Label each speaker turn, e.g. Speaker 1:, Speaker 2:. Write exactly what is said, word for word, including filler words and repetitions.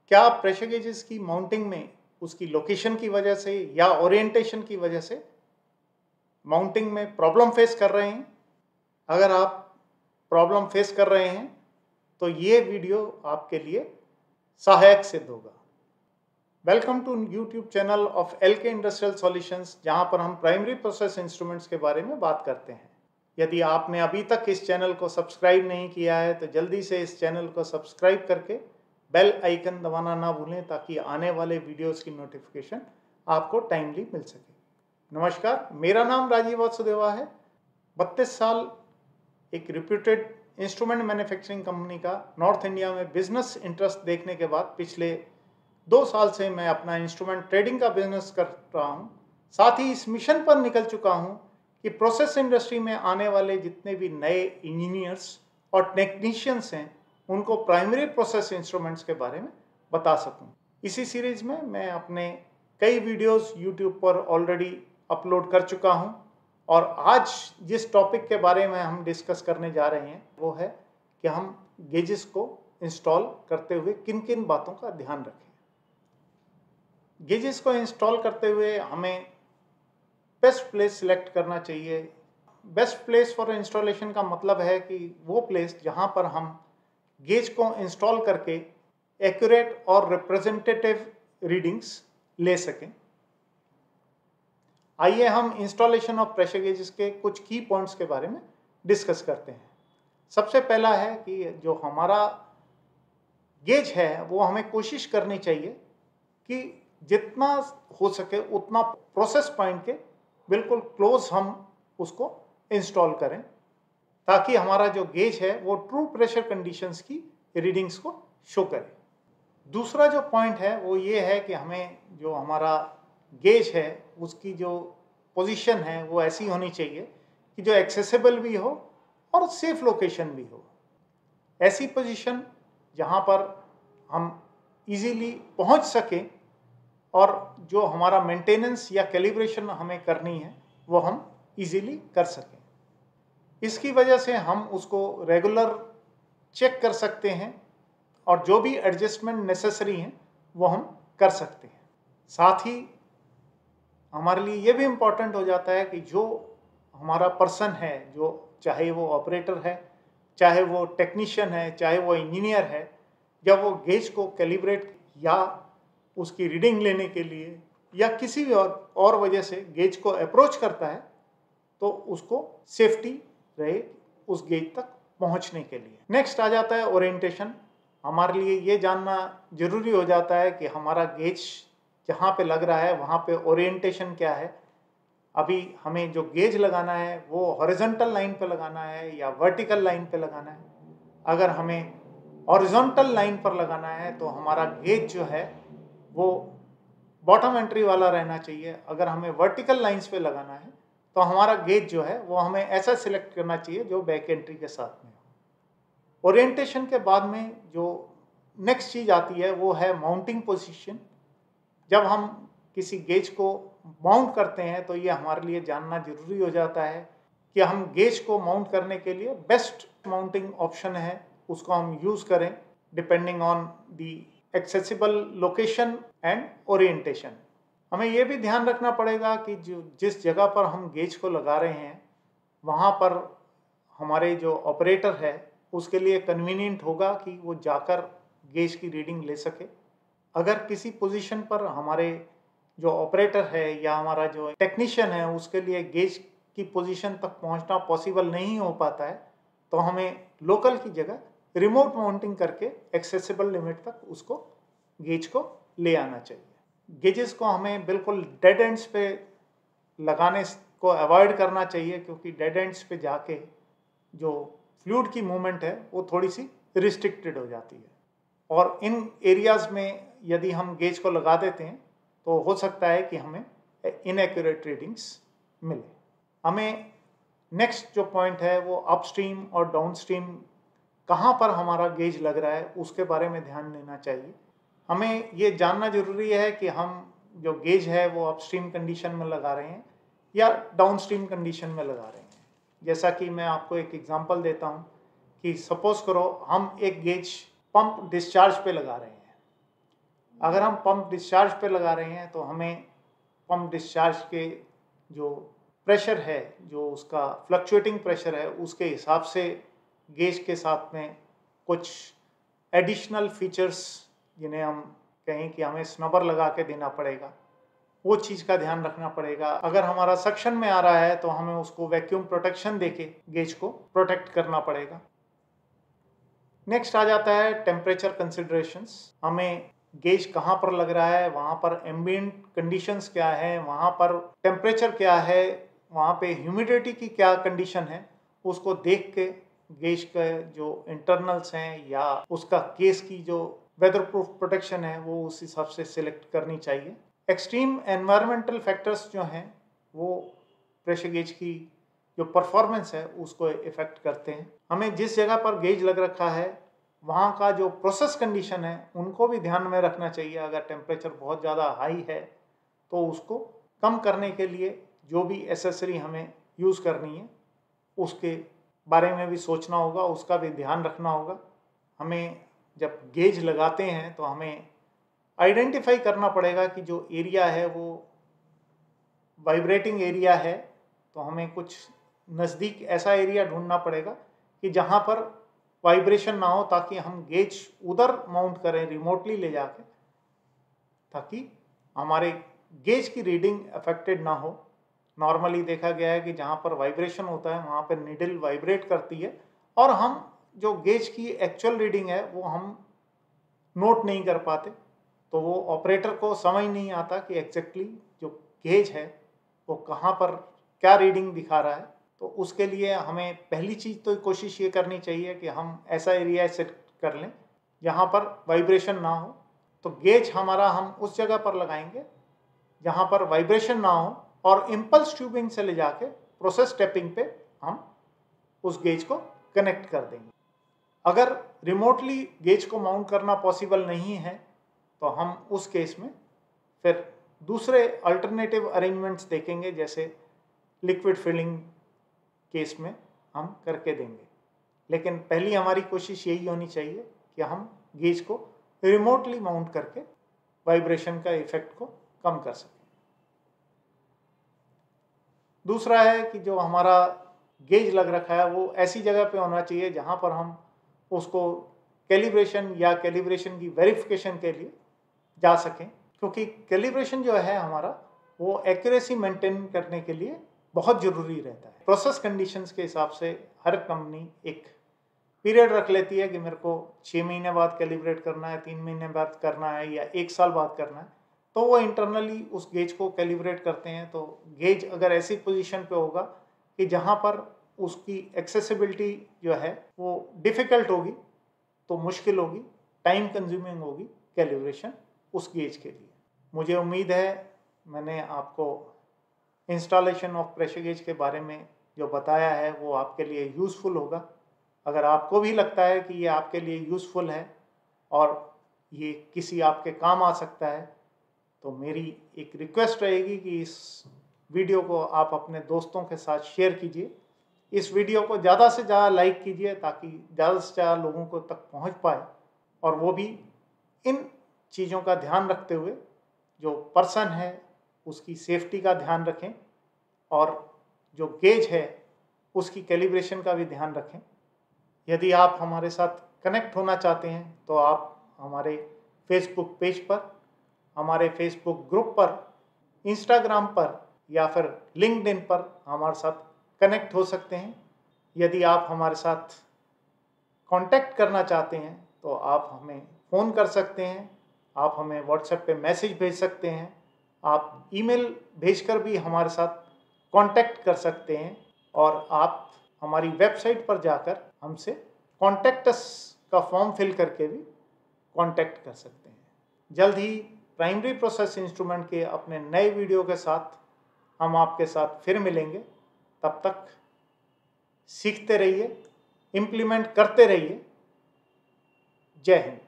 Speaker 1: क्या pressure gauges की mounting में उसकी लोकेशन की वजह से या ओरिएंटेशन की वजह से माउंटिंग में प्रॉब्लम फेस कर रहे हैं? अगर आप प्रॉब्लम फेस कर रहे हैं तो ये वीडियो आपके लिए सहायक सिद्ध होगा। Welcome to YouTube channel of LK industrial solutions, जहां पर हम प्राइमरी प्रोसेस इंस्ट्रूमेंट्स के बारे में बात करते हैं। यदि आपने अभी तक इस चैनल को सब्सक्राइब नहीं किया है तो जल्दी से इस चैनल को सब्सक्राइब करके बेल आइकन दबाना ना भूलें ताकि आने वाले वीडियोस की नोटिफिकेशन आपको टाइमली मिल सके। नमस्कार, मेरा नाम राजीव वासुदेवा है। बत्तीस साल एक रिप्यूटेड इंस्ट्रूमेंट मैन्युफैक्चरिंग कंपनी का नॉर्थ इंडिया में बिजनेस इंटरेस्ट देखने के बाद पिछले दो साल से मैं अपना इंस्ट्रूमेंट ट्रेडिंग का बिजनेस कर रहा हूँ। साथ ही इस मिशन पर निकल चुका हूँ कि प्रोसेस इंडस्ट्री में आने वाले जितने भी नए इंजीनियर्स और टेक्नीशियंस हैं उनको प्राइमरी प्रोसेस इंस्ट्रूमेंट्स के बारे में बता सकूं। इसी सीरीज में मैं अपने कई वीडियोस यूट्यूब पर ऑलरेडी अपलोड कर चुका हूं और आज जिस टॉपिक के बारे में हम डिस्कस करने जा रहे हैं वो है कि हम गेजेस को इंस्टॉल करते हुए किन किन बातों का ध्यान रखें। गेजेस को इंस्टॉल करते हुए हमें बेस्ट प्लेस सिलेक्ट करना चाहिए। बेस्ट प्लेस फॉर इंस्टॉलेशन का मतलब है कि वो प्लेस जहां पर हम गेज को इंस्टॉल करके एक्यूरेट और रिप्रेजेंटेटिव रीडिंग्स ले सकें। आइए हम इंस्टॉलेशन ऑफ प्रेशर गेजेस के कुछ की पॉइंट्स के बारे में डिस्कस करते हैं। सबसे पहला है कि जो हमारा गेज है वो हमें कोशिश करनी चाहिए कि जितना हो सके उतना प्रोसेस पॉइंट के बिल्कुल क्लोज हम उसको इंस्टॉल करें ताकि हमारा जो गेज है वो ट्रू प्रेशर कंडीशंस की रीडिंग्स को शो करे। दूसरा जो पॉइंट है वो ये है कि हमें जो हमारा गेज है उसकी जो पोजीशन है वो ऐसी होनी चाहिए कि जो एक्सेसिबल भी हो और सेफ लोकेशन भी हो। ऐसी पोजीशन जहाँ पर हम इजीली पहुँच सकें और जो हमारा मेंटेनेंस या कैलिब्रेशन हमें करनी है वो हम इजीली कर सकें। इसकी वजह से हम उसको रेगुलर चेक कर सकते हैं और जो भी एडजस्टमेंट नेसेसरी हैं वो हम कर सकते हैं। साथ ही हमारे लिए ये भी इम्पॉर्टेंट हो जाता है कि जो हमारा पर्सन है, जो चाहे वो ऑपरेटर है, चाहे वो टेक्नीशियन है, चाहे वो इंजीनियर है, जब वो गेज को कैलिब्रेट या उसकी रीडिंग लेने के लिए या किसी भी और और वजह से गेज को अप्रोच करता है तो उसको सेफ्टी रहे उस गेज तक पहुंचने के लिए। नेक्स्ट आ जाता है ओरिएंटेशन। हमारे लिए ये जानना जरूरी हो जाता है कि हमारा गेज जहाँ पे लग रहा है वहाँ पे ओरिएंटेशन क्या है। अभी हमें जो गेज लगाना है वो हॉरिजॉन्टल लाइन पे लगाना है या वर्टिकल लाइन पे लगाना है। अगर हमें हॉरिजॉन्टल लाइन पर लगाना है तो हमारा गेज जो है वो बॉटम एंट्री वाला रहना चाहिए। अगर हमें वर्टिकल लाइंस पे लगाना है तो हमारा गेज जो है वो हमें ऐसा सिलेक्ट करना चाहिए जो बैक एंट्री के साथ में हो। ओरिएंटेशन के बाद में जो नेक्स्ट चीज़ आती है वो है माउंटिंग पोजीशन। जब हम किसी गेज को माउंट करते हैं तो ये हमारे लिए जानना जरूरी हो जाता है कि हम गेज को माउंट करने के लिए बेस्ट माउंटिंग ऑप्शन है उसको हम यूज़ करें depending on the accessible location and orientation. हमें यह भी ध्यान रखना पड़ेगा कि जो जिस जगह पर हम गेज को लगा रहे हैं वहाँ पर हमारे जो ऑपरेटर है उसके लिए कन्वीनियंट होगा कि वो जाकर गेज की रीडिंग ले सके। अगर किसी पोजीशन पर हमारे जो ऑपरेटर है या हमारा जो टेक्नीशियन है उसके लिए गेज की पोजीशन तक पहुँचना पॉसिबल नहीं हो पाता है तो हमें लोकल की जगह रिमोट माउंटिंग करके एक्सेसिबल लिमिट तक उसको गेज को ले आना चाहिए। गेजेस को हमें बिल्कुल डेड एंड्स पे लगाने को अवॉइड करना चाहिए क्योंकि डेड एंड्स पे जाके जो फ्लूइड की मूवमेंट है वो थोड़ी सी रिस्ट्रिक्टेड हो जाती है और इन एरियाज़ में यदि हम गेज को लगा देते हैं तो हो सकता है कि हमें इनएक्यूरेट रीडिंग्स मिले। हमें नेक्स्ट जो पॉइंट है वो अपस्ट्रीम और डाउनस्ट्रीम कहाँ पर हमारा गेज लग रहा है उसके बारे में ध्यान देना चाहिए। हमें ये जानना जरूरी है कि हम जो गेज है वो अपस्ट्रीम कंडीशन में लगा रहे हैं या डाउनस्ट्रीम कंडीशन में लगा रहे हैं। जैसा कि मैं आपको एक एग्जांपल देता हूँ कि सपोज करो हम एक गेज पंप डिस्चार्ज पे लगा रहे हैं अगर हम पंप डिस्चार्ज पे लगा रहे हैं तो हमें पंप डिस्चार्ज के जो प्रेशर है, जो उसका फ्लक्चुएटिंग प्रेशर है, उसके हिसाब से गेज के साथ में कुछ एडिशनल फीचर्स, जिन्हें हम कहें कि हमें स्नबर लगा के देना पड़ेगा, वो चीज़ का ध्यान रखना पड़ेगा। अगर हमारा सक्शन में आ रहा है तो हमें उसको वैक्यूम प्रोटेक्शन देके गेज को प्रोटेक्ट करना पड़ेगा। नेक्स्ट आ जाता है टेम्परेचर कंसिडरेशंस। हमें गेज कहाँ पर लग रहा है, वहाँ पर एम्बिएंट कंडीशंस क्या है, वहाँ पर टेम्परेचर क्या है, वहाँ पे ह्यूमिडिटी की क्या कंडीशन है, उसको देख के गेज के जो इंटरनल्स हैं या उसका केस की जो वेदर प्रूफ प्रोटेक्शन है वो उस हिसाब से सिलेक्ट करनी चाहिए। एक्सट्रीम एनवायरमेंटल फैक्टर्स जो हैं वो प्रेशर गेज की जो परफॉर्मेंस है उसको इफेक्ट करते हैं। हमें जिस जगह पर गेज लग रखा है वहाँ का जो प्रोसेस कंडीशन है उनको भी ध्यान में रखना चाहिए। अगर टेम्परेचर बहुत ज़्यादा हाई है तो उसको कम करने के लिए जो भी एसेसरी हमें यूज़ करनी है उसके बारे में भी सोचना होगा, उसका भी ध्यान रखना होगा। हमें जब गेज लगाते हैं तो हमें आइडेंटिफाई करना पड़ेगा कि जो एरिया है वो वाइब्रेटिंग एरिया है, तो हमें कुछ नज़दीक ऐसा एरिया ढूंढना पड़ेगा कि जहाँ पर वाइब्रेशन ना हो, ताकि हम गेज उधर माउंट करें रिमोटली ले जाके, ताकि हमारे गेज की रीडिंग अफेक्टेड ना हो। नॉर्मली देखा गया है कि जहाँ पर वाइब्रेशन होता है वहाँ पर नीडल वाइब्रेट करती है और हम जो गेज की एक्चुअल रीडिंग है वो हम नोट नहीं कर पाते, तो वो ऑपरेटर को समझ नहीं आता कि एग्जैक्टली जो गेज है वो कहाँ पर क्या रीडिंग दिखा रहा है। तो उसके लिए हमें पहली चीज़ तो कोशिश ये करनी चाहिए कि हम ऐसा एरिया सेट कर लें जहाँ पर वाइब्रेशन ना हो। तो गेज हमारा हम उस जगह पर लगाएंगे जहाँ पर वाइब्रेशन ना हो और इम्पल्स ट्यूबिंग से ले जाके प्रोसेस टैपिंग पे हम उस गेज को कनेक्ट कर देंगे। अगर रिमोटली गेज को माउंट करना पॉसिबल नहीं है तो हम उस केस में फिर दूसरे अल्टरनेटिव अरेंजमेंट्स देखेंगे, जैसे लिक्विड फिलिंग केस में हम करके देंगे। लेकिन पहली हमारी कोशिश यही होनी चाहिए कि हम गेज को रिमोटली माउंट करके वाइब्रेशन का इफेक्ट को कम कर सकें। दूसरा है कि जो हमारा गेज लग रखा है वो ऐसी जगह पे होना चाहिए जहाँ पर हम उसको कैलिब्रेशन या कैलिब्रेशन की वेरिफिकेशन के लिए जा सकें, क्योंकि कैलिब्रेशन जो है हमारा वो एक्यूरेसी मेंटेन करने के लिए बहुत ज़रूरी रहता है। प्रोसेस कंडीशंस के हिसाब से हर कंपनी एक पीरियड रख लेती है कि मेरे को छः महीने बाद कैलिब्रेट करना है, तीन महीने बाद करना है या एक साल बाद करना है, तो वो इंटरनली उस गेज को कैलिब्रेट करते हैं। तो गेज अगर ऐसी पोजीशन पे होगा कि जहाँ पर उसकी एक्सेसिबिलिटी जो है वो डिफ़िकल्ट होगी, तो मुश्किल होगी, टाइम कंज्यूमिंग होगी कैलिब्रेशन उस गेज के लिए। मुझे उम्मीद है मैंने आपको इंस्टॉलेशन ऑफ प्रेशर गेज के बारे में जो बताया है वो आपके लिए यूज़फुल होगा। अगर आपको भी लगता है कि ये आपके लिए यूज़फुल है और ये किसी आपके काम आ सकता है, तो मेरी एक रिक्वेस्ट रहेगी कि इस वीडियो को आप अपने दोस्तों के साथ शेयर कीजिए। इस वीडियो को ज़्यादा से ज़्यादा लाइक कीजिए ताकि ज़्यादा से ज़्यादा लोगों को तक पहुंच पाए और वो भी इन चीज़ों का ध्यान रखते हुए जो पर्सन है उसकी सेफ्टी का ध्यान रखें और जो गेज है उसकी कैलिब्रेशन का भी ध्यान रखें। यदि आप हमारे साथ कनेक्ट होना चाहते हैं तो आप हमारे फेसबुक पेज पर, हमारे फेसबुक ग्रुप पर, इंस्टाग्राम पर या फिर लिंक्डइन पर हमारे साथ कनेक्ट हो सकते हैं। यदि आप हमारे साथ कांटेक्ट करना चाहते हैं तो आप हमें फ़ोन कर सकते हैं, आप हमें व्हाट्सएप पे मैसेज भेज सकते हैं, आप ईमेल भेजकर भी हमारे साथ कांटेक्ट कर सकते हैं और आप हमारी वेबसाइट पर जाकर हमसे कॉन्टैक्ट अस का फॉर्म फिल करके भी कांटेक्ट कर सकते हैं। जल्द ही प्राइमरी प्रोसेस इंस्ट्रूमेंट के अपने नए वीडियो के साथ हम आपके साथ फिर मिलेंगे। तब तक सीखते रहिए, इम्प्लीमेंट करते रहिए। जय हिंद।